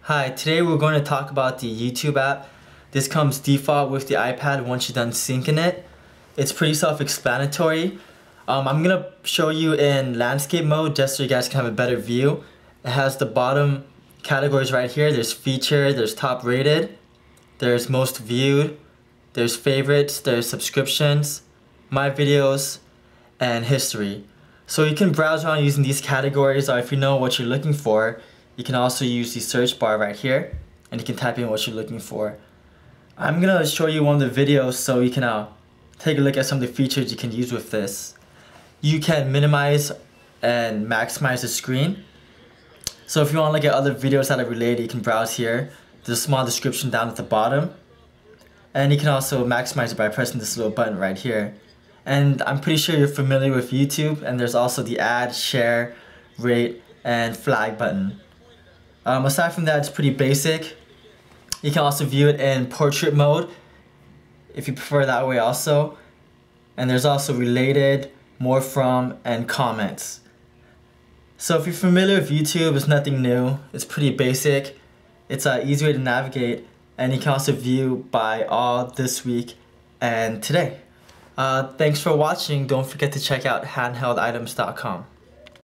Hi, today we're going to talk about the YouTube app. This comes default with the iPad once you're done syncing it. It's pretty self-explanatory. I'm going to show you in landscape mode just so you guys can have a better view. It has the bottom categories right here. There's featured, there's top rated, there's most viewed, there's favorites, there's subscriptions, my videos, and history. So you can browse around using these categories, or if you know what you're looking for, you can also use the search bar right here and you can type in what you're looking for. I'm gonna show you one of the videos so you can take a look at some of the features you can use with this. You can minimize and maximize the screen. So if you want to look at other videos that are related, you can browse here. There's a small description down at the bottom. And you can also maximize it by pressing this little button right here. And I'm pretty sure you're familiar with YouTube, and there's also the add, share, rate, and flag button. Aside from that, it's pretty basic. You can also view it in portrait mode if you prefer that way also. And there's also related, more from, and comments. So if you're familiar with YouTube, it's nothing new. It's pretty basic. It's an easy way to navigate, and you can also view by all, this week, and today. Thanks for watching. Don't forget to check out handhelditems.com.